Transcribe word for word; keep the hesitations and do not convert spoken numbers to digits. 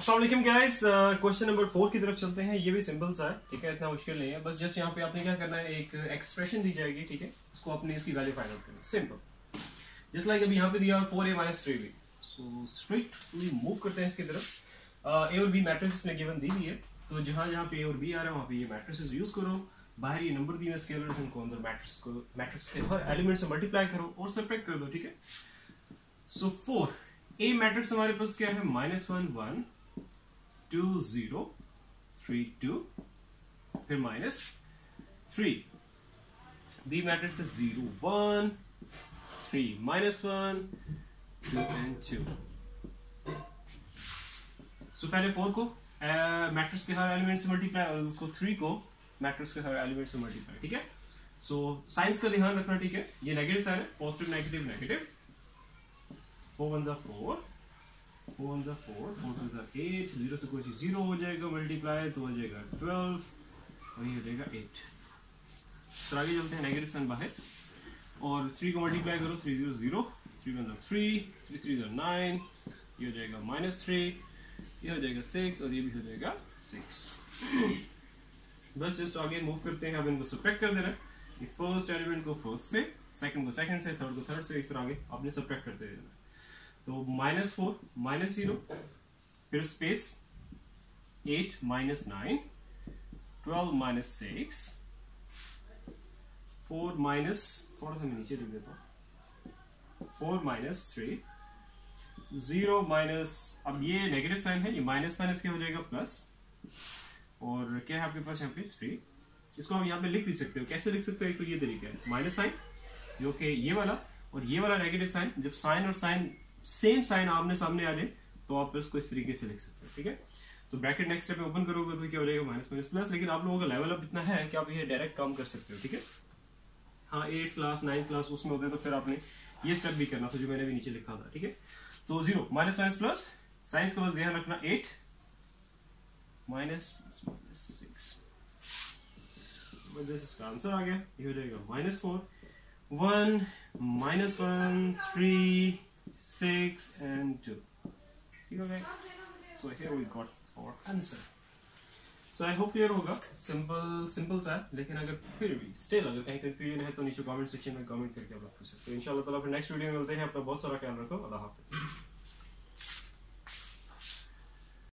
अस्सलाम वालेकुम guys, question number four की तरफ चलते हैं। ये भी सिंपल सा है, ठीक है, इतना मुश्किल नहीं है। बस जस्ट यहाँ पे आपने क्या करना है, एक एक्सप्रेशन दी जाएगी, ठीक है, इसको आपने इसकी वैल्यू फाइंड आउट करनी है। सिंपल, जस्ट लाइक अभी यहाँ पे दिया four A minus three B. So straight move करते हैं इसकी तरफ। ए और बी मैट्रिसेस ने गिवन दी हुई है, तो जहां जहां पे ए और बी आ रहा है वहां पे ये मैट्रिसेस यूज करो। बाहर ये नंबर दिए स्केलर्स, इनको अंदर मैट्रिक्स को मैट्रिक्स के हर एलिमेंट से मल्टीप्लाई करो और सब्ट्रैक्ट कर दो, ठीक है। सो फोर ए मैट्रिक्स हमारे पास क्या है, minus one one two zero three two, फिर माइनस थ्री। बी मैट्रिक्स है zero one three minus one two and two. So पहले फोर को मैट्रिक्स के हर एलिमेंट से मल्टीप्लाई और उसको थ्री को मैट्रिक्स के हर एलिमेंट से मल्टीप्लाई, ठीक है। सो साइंस का ध्यान रखना, ठीक है। ये नेगेटिव साइन है, positive negative negative. Four one जा फोर, फोर वन जा फोर, फोर टू जा एट, जीरो से कोई चीज जीरो हो जाएगा, मल्टीप्लाई तो हो जाएगा ट्वेल्व और ये हो जाएगा एट। तो आगे चलते हैं, नेगेटिव साइन बाहर और थ्री को मल्टीप्लाई करो, three zero zero, three one जा थ्री, थ्री थ्री जा नाइन, ये हो जाएगा माइनस थ्री, ये हो जाएगा सिक्स और ये भी हो जाएगा सिक्स। बस जस्ट आगे मूव करते हैं। अब इनको सब्ट्रैक्ट कर देना है। फर्स्ट एलिमेंट को फर्स्ट से, सेकंड को सेकंड से, थर्ड को थर्ड से, इस तरह आगे आपने सब्ट्रैक्ट करते रहना है। तो माइनस फोर माइनस जीरो, फिर space eight minus nine, twelve minus six, four minus, थोड़ा सा मैं नीचे लिख देता हूं, four minus three, zero minus, अब ये नेगेटिव साइन है, ये माइनस माइनस क्या हो जाएगा प्लस, और क्या है आपके पास यहाँ पे थ्री। इसको आप यहाँ पे लिख भी सकते हो। कैसे लिख सकते हो, एक तो ये तरीका है, माइनस साइन जो कि ये वाला और ये वाला नेगेटिव साइन, जब साइन और साइन सेम साइन आमने सामने आ जाए तो आप इसको इस तरीके से लिख सकते हो, ठीक है। तो ब्रैकेट नेक्स्ट स्टेप में ओपन करोगे तो क्या हो जाएगा, माइनस माइनस प्लस। लेकिन आप लोगों का लेवल अप इतना है कि आप ये डायरेक्ट काम कर सकते हो, ठीक है। हाँ, एट क्लास नाइन्थ क्लास उसमें होते हैं तो फिर आपने ये स्टेप भी करना था जो मैंने भी नीचे लिखा था, ठीक है। तो zero minus minus plus, signs का बस ध्यान रखना, एट माइनस माइनस सिक्स, इसका आंसर आ गया। ये हो जाएगा minus four, one minus one three six and two, ठीक है। So here we got our answer. So I hope clear होगा। सिंपल सिंपल सा है, लेकिन अगर फिर भी स्टिल अगर कहीं कंफ्यूजन है तो नीचे कमेंट सेक्शन में कमेंट करके आप पूछ सकते हो। इंशाल्लाह ताला फिर नेक्स्ट वीडियो में मिलते हैं। अपना बहुत सारा ख्याल रखो। अल्लाह हाफिज।